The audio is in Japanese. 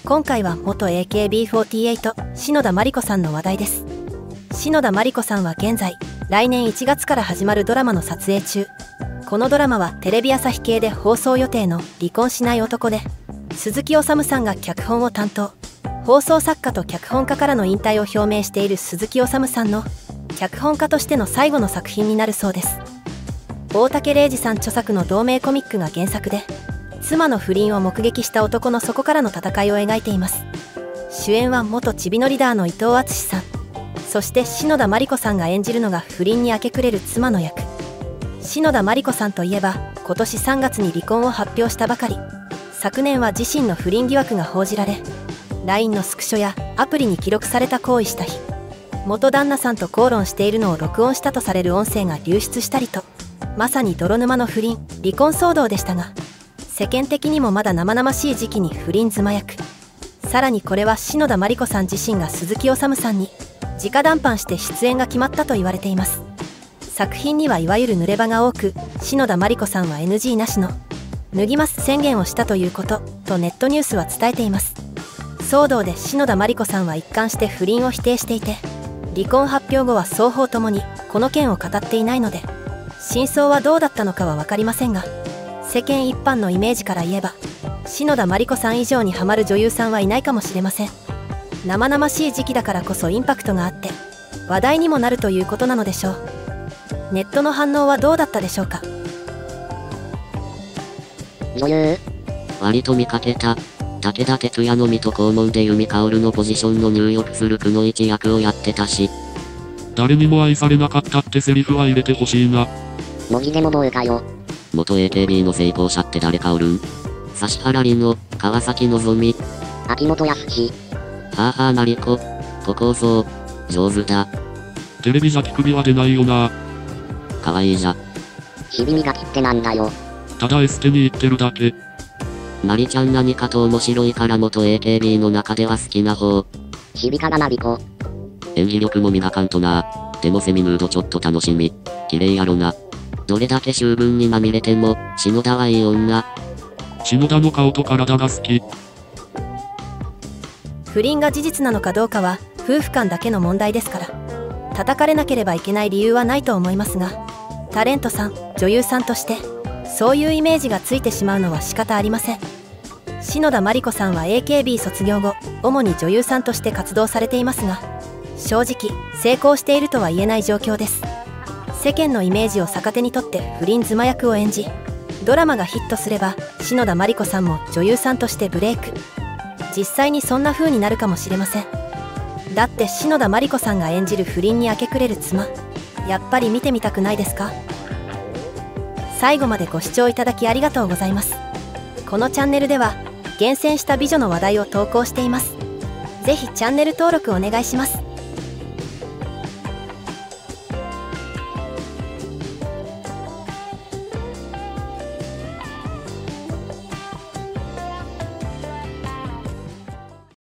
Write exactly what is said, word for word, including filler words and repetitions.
今回は元 エーケービーフォーティーエイト 篠田麻里子さんの話題です。篠田麻里子さんは現在来年いちがつから始まるドラマの撮影中。このドラマはテレビ朝日系で放送予定の離婚しない男で、鈴木おさむさんが脚本を担当。放送作家と脚本家からの引退を表明している鈴木おさむさんの脚本家としての最後の作品になるそうです。大竹玲二さん著作の同名コミックが原作で、妻の不倫を目撃した男のそこからの戦いを描いています。主演は元ちびのリーダーの伊藤淳史さん、そして篠田麻里子さんが演じるのが不倫に明け暮れる妻の役。篠田麻里子さんといえば今年さんがつに離婚を発表したばかり。昨年は自身の不倫疑惑が報じられ、 ライン のスクショやアプリに記録された行為した日、元旦那さんと口論しているのを録音したとされる音声が流出したりと、まさに泥沼の不倫・離婚騒動でしたが、世間的にもまだ生々しい時期に不倫妻役。さらにこれは篠田麻里子さん自身が鈴木おさむさんに直談判して出演が決まったと言われています。作品にはいわゆる濡れ場が多く、篠田麻里子さんは エヌジー なしの脱ぎます宣言をしたということとネットニュースは伝えています。騒動で篠田麻里子さんは一貫して不倫を否定していて、離婚発表後は双方ともにこの件を語っていないので、真相はどうだったのかは分かりませんが、世間一般のイメージから言えば篠田麻里子さん以上にハマる女優さんはいないかもしれません。生々しい時期だからこそインパクトがあって話題にもなるということなのでしょう。ネットの反応はどうだったでしょうか。 女優割と見かけた。武田鉄矢の水戸黄門で由美かおるのポジションの入浴するくの一役をやってたし、 誰にも愛されなかったってセリフは入れてほしいな。 文字でも棒かよ。元 エーケービー の成功者って誰かおるん？指原莉乃、川崎希、秋元康。はあはあなりこ、ここそう、上手だ。 テレビじゃ乳首は出ないよな。 かわいいじゃ。しびみがきってなんだよ。 ただエステに行ってるだけ。 まりちゃん何かと面白いから元 エーケービー の中では好きな方。しびかがなびこ。演技力も磨かんとな。でもセミヌードちょっと楽しみ。綺麗やろな。どれだけ醜聞にまみれても、篠田はいい女。 篠田の顔と体が好き。 不倫が事実なのかどうかは夫婦間だけの問題ですから、叩かれなければいけない理由はないと思いますが、タレントさん、女優さんとしてそういうイメージがついてしまうのは仕方ありません。篠田麻里子さんは エーケービー 卒業後主に女優さんとして活動されていますが、正直成功しているとは言えない状況です。世間のイメージを逆手にとって不倫妻役を演じ、ドラマがヒットすれば篠田麻里子さんも女優さんとしてブレイク。実際にそんな風になるかもしれません。だって篠田麻里子さんが演じる不倫に明け暮れる妻、やっぱり見てみたくないですか？最後までご視聴いただきありがとうございます。このチャンネルでは厳選した美女の話題を投稿しています。ぜひチャンネル登録お願いします。